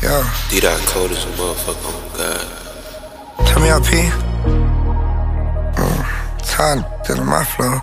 Yo. D-Dot cold as a motherfucker, oh God. Turn me up, P. Tired to my flow.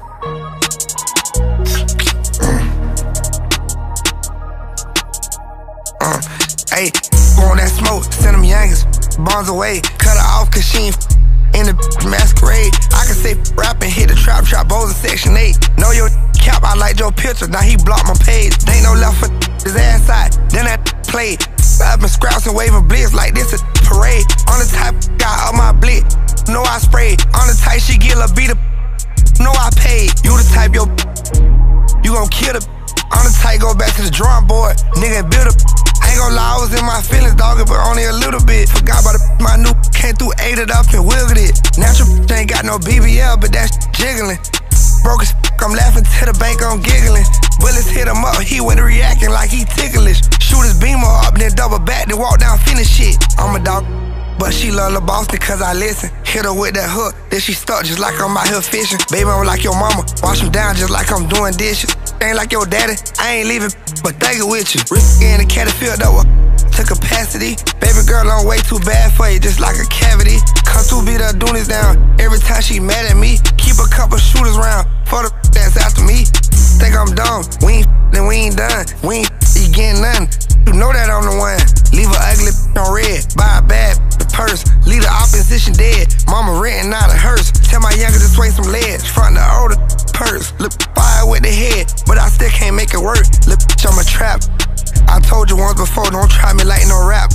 Hey, on that smoke, send them youngest bonds away. Cut her off cause she ain't in the masquerade. I can say rapping, hit the trap, Bowls in section 8. Know your cap, I like your picture, now he blocked my page. They ain't no left for his ass side, then that played. I've been scrouts and waving blitz like this a parade. On the type guy up my blitz, know I sprayed. On the type she get a beat up, know I paid. You the type, yo, you gon' kill the. On the type, go back to the drawing board, nigga build up. Ain't gon' lie, I was in my feelings, dog, but only a little bit. Forgot about my new came through, ate it up and wiggled it. Natural ain't got no BBL, but that's jiggling. Broke as I'm laughing to the bank, I'm giggling. Bullets hit him up, he went reacting like he ticklish. Shoot his beamer up, then double back, then walk down, finish shit. I'm a dog, but she love the Boston cause I listen. Hit her with that hook, then she stuck just like I'm out here fishing. Baby, I'm like your mama, wash him down just like I'm doing dishes. Ain't like your daddy, I ain't leaving, but take it with you. Risky in the caddy filled up to capacity. Baby girl, I'm way too bad for you, just like a cavity. Come to beat her doing this down, every time she mad at me. Keep a couple shooters round, for the that's after me. Think I'm dumb, we ain't then we ain't done. We ain't getting nothing, you know that I'm the one. Leave her ugly on red, buy a bad purse. Leave the opposition dead, mama renting out a hearse. Tell my younger to swing some legs, front the older purse. Look, fire with the head, but I still can't make it work. Look, I'm a trap. I told you once before, don't try me like no rap.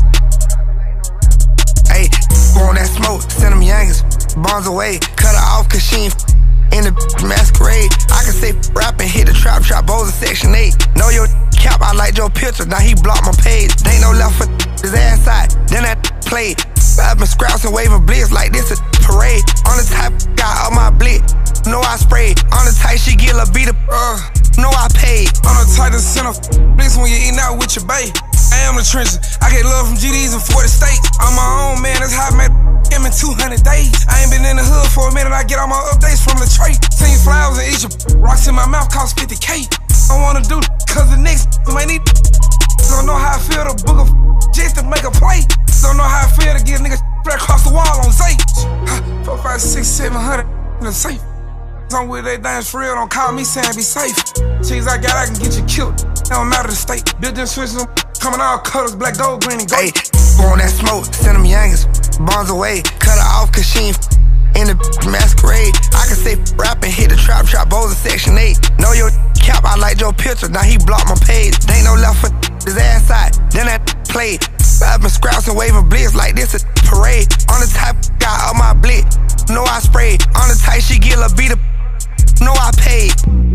Hey, on that smoke, send them youngest bonds away. Cut her off cause she ain't in the masquerade. I can say rapping, hit the trap, Bowls in section 8. Know your cap, I like your picture, now he blocked my page. They ain't no left for his ass side, then that played. I've been scrouts and waving blitz like this a parade. On the type guy up my blitz, know I sprayed. On the type she get a beat up, know I paid. On the type to send a blitz when you eating out with your bae. I am the trenches, I get love from GDs in 40 states. I'm my own man, that's how I met him in 200 days. I ain't been in the hood for a minute, I get all my updates from the tray. 10 flowers and each rocks in my mouth cost 50K. I wanna do cause the next might need. Don't know how I feel to book a just to make a play. Don't know how I feel to get niggas straight across the wall on safe. 4, 5, 6, 700 in the safe. I'm with that things for real, don't call me saying be safe. Cheese I got, I can get you killed. It don't matter the state. Building switches, coming all colors, black, gold, green, and gold. Hey, on that smoke, send them youngest bonds away. Cut her off cause she ain't in the masquerade. I can say rapping, hit the trap, Bowls in section 8. Know your cap, I like your picture, now he blocked my page. They ain't no left for his ass side, then that played. I've been scrouts and waving blitz like this a parade. On the type guy up my blitz, know I sprayed. On the type she get a beat up, know I paid.